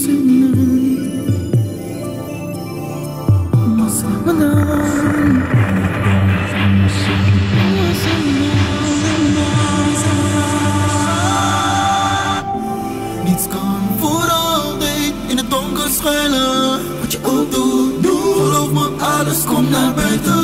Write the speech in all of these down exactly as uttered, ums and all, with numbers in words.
Niets kan voor altijd in het donker schuilen. Wat je ook doet, doe. Geloof me, alles komt naar buiten.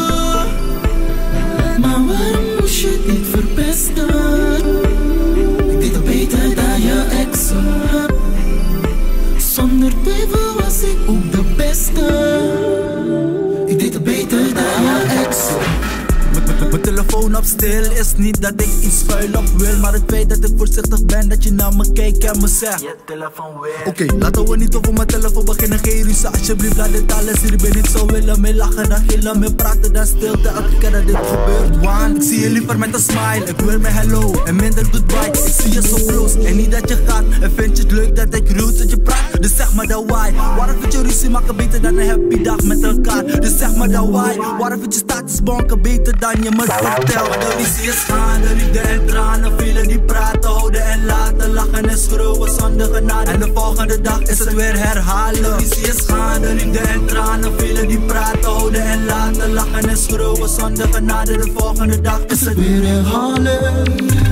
Maar waarom moest je dit verpesten? Ik deed het beter dan je exen. Zonder twijfel was ik ook de beste. Ik deed het beter dan je exen. Mijn telefoon op stil is niet dat ik iets vuil op wil, maar het feit dat ik voorzichtig ben dat je naar me kijkt en me zegt je telefoon weer. Oké, okay, laten we niet over mijn telefoon beginnen, geen ruzie alsjeblieft, laat dit alles hier ben. Ik zou willen meer lachen dan gillen, meer praten dan stilte elke keer dat dit gebeurt. Want ik zie je liever met een smile, ik wil meer hello en minder goodbye. Ik zie je zo close en niet dat je gaat en vind je het leuk dat ik rude dat je praat. Dus zeg maar dan why, waarom vind je ruzie maken beter dan een happy dag met elkaar? Dus zeg maar dan why, waarom vind je status bonken beter dan je me vertelt? Maar de ruzie is gaande, liefde en tranen, velen die praten, houden en laten, lachen en schreeuwen zonder genade. En de volgende dag is het weer herhalen. De ruzie is gaande, liefde en tranen, velen die praten, houden en laten, lachen en schreeuwen zonder genade. De volgende dag is het weer herhalen.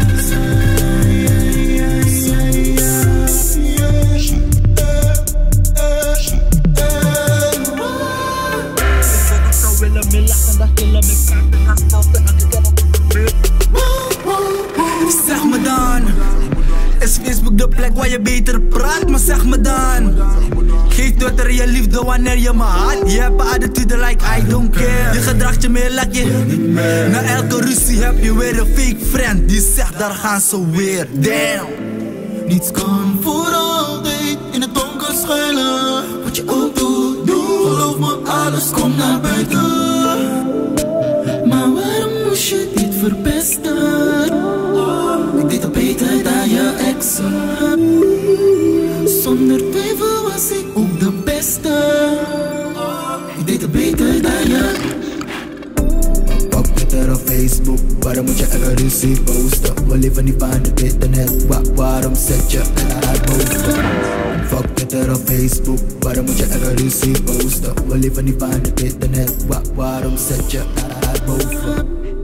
Zeg me dan, is Facebook de plek waar je beter praat? Maar zeg me dan, geef Twitter je liefde wanneer je me haat? Je hebt een attitude like I don't care. Je gedraagt je meer like je niet meer. Na elke ruzie heb je weer een fake friend die zegt daar gaan ze weer. Damn. Niets kan voor altijd in het donker schuilen. Wat je ook doet, doe. Geloof me, alles komt naar buiten. Maar waarom moest je dit verpesten? Ik deed het beter dan je exen. Zonder twijfel was ik ook de beste. Ik deed het beter dan je. Op Twitter of Facebook, waarom moet je even ruzie posten? We leven niet van het internet, Wa waarom zet je eruit boven? Fuck Twitter of Facebook, waarom moet je even ruzie posten? We leven niet van het internet, Wa waarom zet je eruit boven?